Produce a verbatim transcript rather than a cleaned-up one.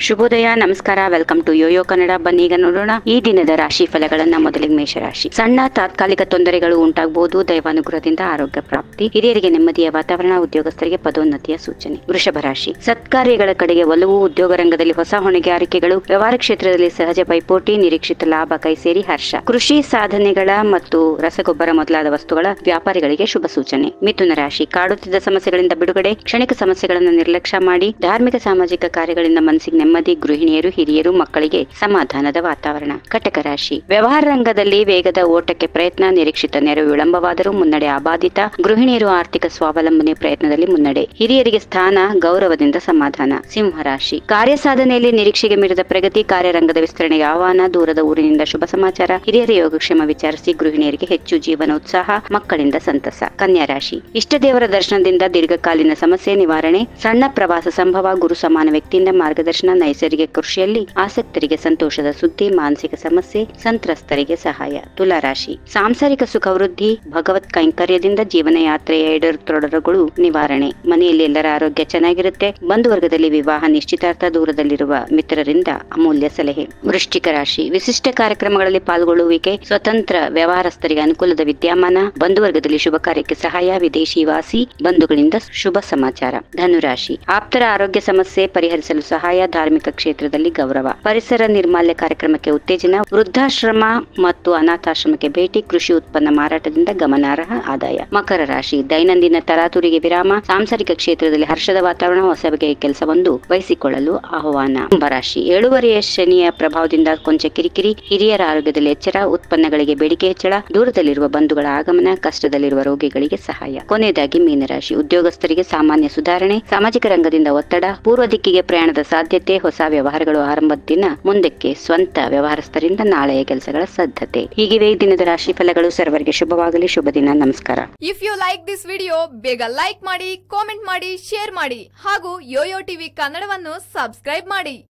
ಶುಭೋದಯ, ನಮಸ್ಕಾರ. Welcome to Yoyo Kannada. ಬನ್ನಿ ಈಗ ನೋಡೋಣ ಈ ದಿನದ ರಾಶಿ ಫಲಗಳನ್ನ. ಮೊದಲಿಗೆ ಮೇಷರಾಶಿ. ಸಣ್ಣ ತಾತ್ಕಾಲಿಕ ತೊಂದರೆಗಳು ಉಂಟಾಗಬಹುದು. ದೈವಾನುಗ್ರಹದಿಂದ ಆರೋಗ್ಯ ಪ್ರಾಪ್ತಿ. ಹಿರಿಯರಿಗೆ ನೆಮ್ಮದಿಯ ವಾತಾವರಣ. ಉದ್ಯೋಗಸ್ಥರಿಗೆ ಪದೋನ್ನತಿಯ ಸೂಚನೆ. ವೃಷಭ ರಾಶಿ. ಸತ್ಕಾರ್ಯಗಳ ಕಡೆಗೆ ಒಲವು. ಉದ್ಯೋಗ ರಂಗದಲ್ಲಿ ಹೊಸ ಹೊಣೆಗಾರಿಕೆಗಳು. ವ್ಯವಹಾರ ಕ್ಷೇತ್ರದಲ್ಲಿ ಸಹಜ ಪೈಪೋಟಿ. ನಿರೀಕ್ಷಿತ ಲಾಭ ಕೈ ಸೇರಿ ಹರ್ಷ. ಕೃಷಿ ಸಾಧನೆಗಳ ಮತ್ತು ರಸಗೊಬ್ಬರ ಮೊದಲಾದ ವಸ್ತುಗಳ ವ್ಯಾಪಾರಿಗಳಿಗೆ ಶುಭ ಸೂಚನೆ. ಮಿಥುನ ರಾಶಿ. ಕಾಡುತ್ತಿದ್ದ ಸಮಸ್ಯೆಗಳಿಂದ ಬಿಡುಗಡೆ. ಕ್ಷಣಿಕ ಸಮಸ್ಯೆಗಳನ್ನು ನಿರ್ಲಕ್ಷ್ಯ ಮಾಡಿ. ಧಾರ್ಮಿಕ ಸಾಮಾಜಿಕ ಕಾರ್ಯಗಳಿಂದ ಮನಸ್ಸಿಗೆ ನೆಮ್ಮದಿ. ಗೃಹಿಣಿಯರು ಹಿರಿಯರು ಮಕ್ಕಳಿಗೆ ಸಮಾಧಾನದ ವಾತಾವರಣ. ಕಟಕ ರಾಶಿ. ವ್ಯವಹಾರ ರಂಗದಲ್ಲಿ ವೇಗದ ಓಟಕ್ಕೆ ಪ್ರಯತ್ನ. ನಿರೀಕ್ಷಿತ ನೆರವು ವಿಳಂಬವಾದರೂ ಮುನ್ನಡೆ ಅಬಾಧಿತ. ಗೃಹಿಣಿಯರು ಆರ್ಥಿಕ ಸ್ವಾವಲಂಬನೆ ಪ್ರಯತ್ನದಲ್ಲಿ ಮುನ್ನಡೆ. ಹಿರಿಯರಿಗೆ ಸ್ಥಾನ ಗೌರವದಿಂದ ಸಮಾಧಾನ. ಸಿಂಹ ರಾಶಿ. ಕಾರ್ಯ ಸಾಧನೆಯಲ್ಲಿ ನಿರೀಕ್ಷೆಗೆ ಮೀರಿದ ಪ್ರಗತಿ. ಕಾರ್ಯರಂಗದ ವಿಸ್ತರಣೆಗೆ ಆಹ್ವಾನ. ದೂರದ ಊರಿನಿಂದ ಶುಭ ಸಮಾಚಾರ. ಹಿರಿಯರ ಯೋಗಕ್ಷೇಮ ವಿಚಾರಿಸಿ. ಗೃಹಿಣಿಯರಿಗೆ ಹೆಚ್ಚು ಜೀವನೋತ್ಸಾಹ. ಮಕ್ಕಳಿಂದ ಸಂತಸ. ಕನ್ಯಾ ರಾಶಿ. ಇಷ್ಟ ದೇವರ ದರ್ಶನದಿಂದ ದೀರ್ಘಕಾಲೀನ ಸಮಸ್ಯೆ ನಿವಾರಣೆ. ಸಣ್ಣ ಪ್ರವಾಸ ಸಂಭವ. ಗುರು ಸಮಾನ ವ್ಯಕ್ತಿಯಿಂದ ಮಾರ್ಗದರ್ಶನ. ನೈಸರ್ಗಿಕ ಕೃಷಿಯಲ್ಲಿ ಆಸಕ್ತರಿಗೆ ಸಂತೋಷದ ಸುದ್ದಿ. ಮಾನಸಿಕ ಸಮಸ್ಯೆ ಸಂತ್ರಸ್ತರಿಗೆ ಸಹಾಯ. ತುಲಾ ರಾಶಿ. ಸಾಂಸಾರಿಕ ಸುಖ ವೃದ್ಧಿ. ಭಗವತ್ ಕೈಂಕರ್ಯದಿಂದ ಜೀವನ ಯಾತ್ರೆಯ ಎಡರುತೊಡರುಗಳು ನಿವಾರಣೆ. ಮನೆಯಲ್ಲಿ ಎಲ್ಲರ ಆರೋಗ್ಯ ಚೆನ್ನಾಗಿರುತ್ತೆ. ಬಂಧುವರ್ಗದಲ್ಲಿ ವಿವಾಹ ನಿಶ್ಚಿತಾರ್ಥ. ದೂರದಲ್ಲಿರುವ ಮಿತ್ರರಿಂದ ಅಮೂಲ್ಯ ಸಲಹೆ. ವೃಶ್ಚಿಕ ರಾಶಿ. ವಿಶಿಷ್ಟ ಕಾರ್ಯಕ್ರಮಗಳಲ್ಲಿ ಪಾಲ್ಗೊಳ್ಳುವಿಕೆ. ಸ್ವತಂತ್ರ ವ್ಯವಹಾರಸ್ಥರಿಗೆ ಅನುಕೂಲದ ವಿದ್ಯಮಾನ. ಬಂಧುವರ್ಗದಲ್ಲಿ ಶುಭ ಕಾರ್ಯಕ್ಕೆ ಸಹಾಯ. ವಿದೇಶಿ ವಾಸಿ ಬಂಧುಗಳಿಂದ ಶುಭ ಸಮಾಚಾರ. ಧನುರಾಶಿ. ಆಪ್ತರ ಆರೋಗ್ಯ ಸಮಸ್ಯೆ ಪರಿಹರಿಸಲು ಸಹಾಯ. ಧಾರ್ಮಿಕ ಕ್ಷೇತ್ರದಲ್ಲಿ ಗೌರವ. ಪರಿಸರ ನಿರ್ಮಾಲ್ಯ ಕಾರ್ಯಕ್ರಮಕ್ಕೆ ಉತ್ತೇಜನ. ವೃದ್ಧಾಶ್ರಮ ಮತ್ತು ಅನಾಥಾಶ್ರಮಕ್ಕೆ ಭೇಟಿ. ಕೃಷಿ ಉತ್ಪನ್ನ ಮಾರಾಟದಿಂದ ಗಮನಾರ್ಹ ಆದಾಯ. ಮಕರ ರಾಶಿ. ದೈನಂದಿನ ತರಾತುರಿಗೆ ವಿರಾಮ. ಸಾಂಸಾರಿಕ ಕ್ಷೇತ್ರದಲ್ಲಿ ಹರ್ಷದ ವಾತಾವರಣ. ಹೊಸ ಬಗೆಯ ಕೆಲಸವೊಂದು ವಹಿಸಿಕೊಳ್ಳಲು ಆಹ್ವಾನ. ಕುಂಭರಾಶಿ. ಏಳುವರೆಯ ಶನಿಯ ಪ್ರಭಾವದಿಂದ ಕೊಂಚ ಕಿರಿಕಿರಿ. ಹಿರಿಯರ ಆರೋಗ್ಯದಲ್ಲಿ ಎಚ್ಚರ. ಉತ್ಪನ್ನಗಳಿಗೆ ಬೇಡಿಕೆ ಹೆಚ್ಚಳ. ದೂರದಲ್ಲಿರುವ ಬಂಧುಗಳ ಆಗಮನ. ಕಷ್ಟದಲ್ಲಿರುವ ರೋಗಿಗಳಿಗೆ ಸಹಾಯ. ಕೊನೆಯದಾಗಿ ಮೀನರಾಶಿ. ಉದ್ಯೋಗಸ್ಥರಿಗೆ ಸಾಮಾನ್ಯ ಸುಧಾರಣೆ. ಸಾಮಾಜಿಕ ರಂಗದಿಂದ ಒತ್ತಡ. ಪೂರ್ವ ದಿಕ್ಕಿಗೆ ಪ್ರಯಾಣದ ಸಾಧ್ಯತೆ. ಹೊಸ ವ್ಯವಹಾರಗಳು ಆರಂಭದ ದಿನ. ಮುಂದಕ್ಕೆ ಸ್ವಂತ ವ್ಯವಹಾರಸ್ಥರಿಂದ ನಾಳೆಯ ಕೆಲಸಗಳ ಸಿದ್ಧತೆ. ಹೀಗಿವೆ ಈ ದಿನದ ರಾಶಿ ಫಲಗಳು. ಸರ್ವರಿಗೆ ಶುಭವಾಗಲಿ. ಶುಭ ದಿನ. ನಮಸ್ಕಾರ. If you like this video, ಬೇಗ ಲೈಕ್ ಮಾಡಿ, ಕಾಮೆಂಟ್ ಮಾಡಿ, ಶೇರ್ ಮಾಡಿ ಹಾಗೂ ಯೋಯೋ ಟಿವಿ ಕನ್ನಡವನ್ನು ಸಬ್ಸ್ಕ್ರೈಬ್ ಮಾಡಿ.